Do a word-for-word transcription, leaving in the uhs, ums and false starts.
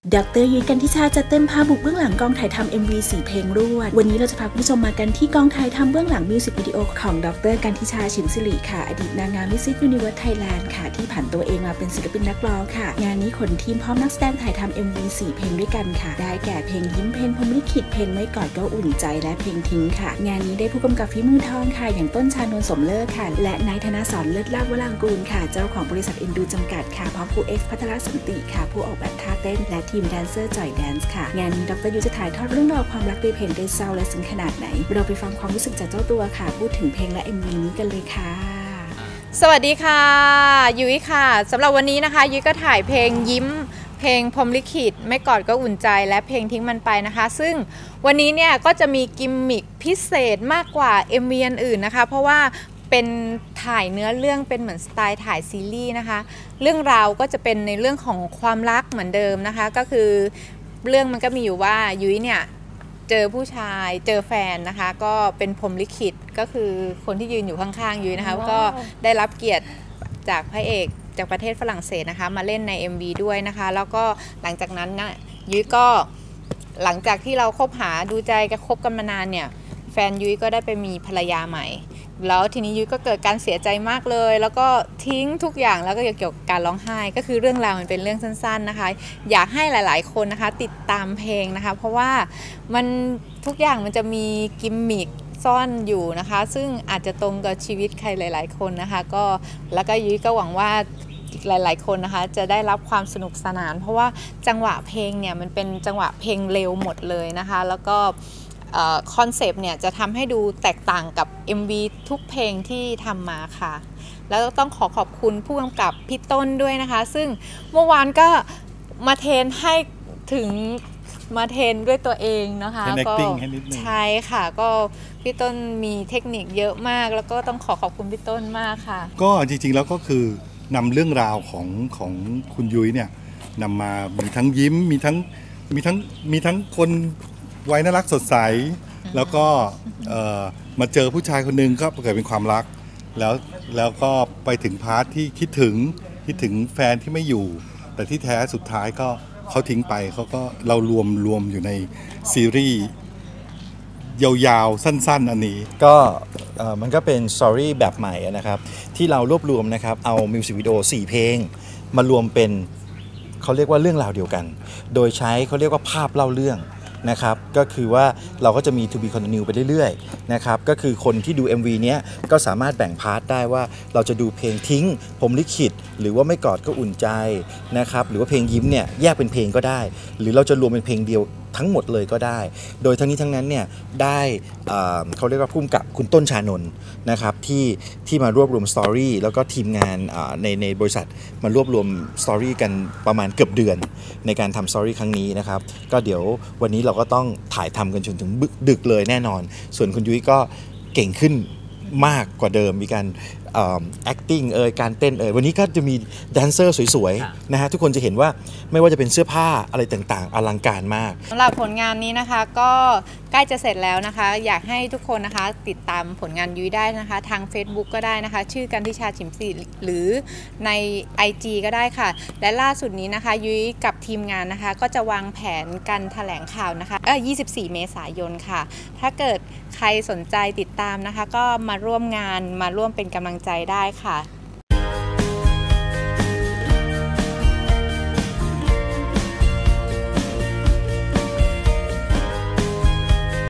ดร.ยุ้ยกันทิชาจะเต็มพาบุกเบื้องหลังกองถ่ายทำ เอ็ม วี สี่ เพลงรวดวันนี้เราจะพาคุณผู้ชมมากันที่กองถ่ายทำเบื้องหลังมิวสิกวิดีโอของดร.กันทิชาชิมสิริค่ะอดีตนางงามมิสซิสยูนิเวิร์สไทยแลนด์ค่ะที่ผันตัวเองมาเป็นศิลปินนักร้องค่ะงานนี้ขนทีมพร้อมนักแสดงถ่ายทำ เอ็ม วี สี่ เพลงด้วยกันค่ะได้แก่เพลงยิ้มเพลงพรหมลิขิตเพลงไม่กอดก็อุ่นใจและเพลงทิ้งค่ะงานนี้ได้ผู้กำกับฝีมือทองค่ะอย่างต้นชานนท์สมเลิศค่ะและนายธนาสรเลิศลาภวรางกูลค่ะเจ้าของบริษัทเอ็นดูจำกัดค่ะพร้อมครูเอ็กซ์พัทรสันติค่ะผู้ออกแบบท่าเต้นและทีมแดนเซอร์จ่อยแดนซ์ค่ะงานนี้ดร.ยุ้ยจะถ่ายทอดเรื่องราวความรักด้วยเพลงได้เศร้าและซึ้งขนาดไหนเราไปฟังความรู้สึกจากเจ้าตัวค่ะพูดถึงเพลงและ เอ็ม วี นี้กันเลยค่ะสวัสดีค่ะยุ้ยค่ะสำหรับวันนี้นะคะยุ้ยก็ถ่ายเพลงยิ้มเพลงพรหมลิขิตไม่กอดก็อุ่นใจและเพลงทิ้งมันไปนะคะซึ่งวันนี้เนี่ยก็จะมีกิมมิคพิเศษมากกว่า เอ็ม วี อันอื่นนะคะเพราะว่าเป็นถ่ายเนื้อเรื่องเป็นเหมือนสไตล์ถ่ายซีรีส์นะคะเรื่องราวก็จะเป็นในเรื่องของความรักเหมือนเดิมนะคะก็คือเรื่องมันก็มีอยู่ว่ายุ้ยเนี่ยเจอผู้ชายเจอแฟนนะคะก็เป็นพรหมลิขิตก็คือคนที่ยืนอยู่ข้างๆยุ้ยนะคะ wow. ก็ได้รับเกียรติจากพระเอกจากประเทศฝรั่งเศสนะคะมาเล่นใน เอ็ม วี ด้วยนะคะแล้วก็หลังจากนั้นนะยุ้ยก็หลังจากที่เราคบหาดูใจกันคบกันมานานเนี่ยแฟนยุ้ยก็ได้ไปมีภรรยาใหม่แล้วทีนี้ยุ้ยก็เกิดการเสียใจมากเลยแล้วก็ทิ้งทุกอย่างแล้วก็เกี่ยวกับการร้องไห้ก็คือเรื่องราวมันเป็นเรื่องสั้นๆนะคะอยากให้หลายๆคนนะคะติดตามเพลงนะคะเพราะว่ามันทุกอย่างมันจะมีกิมมิคซ่อนอยู่นะคะซึ่งอาจจะตรงกับชีวิตใครหลายๆคนนะคะก็แล้วก็ยุ้ยก็หวังว่าหลายๆคนนะคะจะได้รับความสนุกสนานเพราะว่าจังหวะเพลงเนี่ยมันเป็นจังหวะเพลงเร็วหมดเลยนะคะแล้วก็คอนเซปต์เนี่ยจะทำให้ดูแตกต่างกับ เอ็ม วี ทุกเพลงที่ทำมาค่ะแล้วต้องขอขอบคุณผู้กำกับพี่ต้นด้วยนะคะซึ่งเมื่อวานก็มาเทรนให้ถึงมาเทรนด้วยตัวเองนะคะก็ใช่ค่ะก็พี่ต้นมีเทคนิคเยอะมากแล้วก็ต้องขอขอบคุณพี่ต้นมากค่ะก็จริงๆแล้วก็คือนำเรื่องราวของของคุณยุ้ยเนี่ยนำมามีทั้งยิ้มมีทั้งมีทั้งมีทั้งคนวัยน่ารักสดใสแล้วก็มาเจอผู้ชายคนหนึ่งก็เกิดเป็นความรักแล้วแล้วก็ไปถึงพาร์ทที่คิดถึงคิดถึงแฟนที่ไม่อยู่แต่ที่แท้สุดท้ายก็เขาทิ้งไปเขาก็เรารวมรวมอยู่ในซีรีส์ยาวๆสั้นๆอันนี้ก็มันก็เป็นสตอรี่แบบใหม่นะครับที่เรารวบรวมนะครับเอามิวสิกวิดีโอสี่เพลงมารวมเป็นเขาเรียกว่าเรื่องราวเดียวกันโดยใช้เขาเรียกว่าภาพเล่าเรื่องนะครับก็คือว่าเราก็จะมี to be continue ไปเรื่อยๆนะครับก็คือคนที่ดู เอ็ม วี เนี้ยก็สามารถแบ่งพาร์ทได้ว่าเราจะดูเพลงทิ้งพรหมลิขิตหรือว่าไม่กอดก็อุ่นใจนะครับหรือว่าเพลงยิ้มเนี่ยแยกเป็นเพลงก็ได้หรือเราจะรวมเป็นเพลงเดียวทั้งหมดเลยก็ได้โดยทั้งนี้ทั้งนั้นเนี่ยได้เขาเรียกว่าพุ่มกับคุณต้นชานนท์นะครับที่ที่มารวบรวมสตอรี่แล้วก็ทีมงานในในบริษัทมารวบรวมสตอรี่กันประมาณเกือบเดือนในการทำสตอรี่ครั้งนี้นะครับก็เดี๋ยววันนี้เราก็ต้องถ่ายทำกันจนถึงดึกเลยแน่นอนส่วนคุณยุ้ยก็เก่งขึ้นมากกว่าเดิมมีการacting เอ่ยการเต้นเอ่ยวันนี้ก็จะมีแดนเซอร์สวยๆนะฮะทุกคนจะเห็นว่าไม่ว่าจะเป็นเสื้อผ้าอะไรต่างๆอลังการมากสำหรับผลงานนี้นะคะก็ใกล้จะเสร็จแล้วนะคะอยากให้ทุกคนนะคะติดตามผลงานยุ้ยได้นะคะทาง Facebook ก็ได้นะคะชื่อกันทิชาชิมสิริหรือใน ไอ จี ก็ได้ค่ะและล่าสุดนี้นะคะยุ้ยกับทีมงานนะคะก็จะวางแผนการแถลงข่าวนะคะเออยี่สิบสี่เมษายนค่ะถ้าเกิดใครสนใจติดตามนะคะก็มาร่วมงานมาร่วมเป็นกำลังใจได้ค่ะ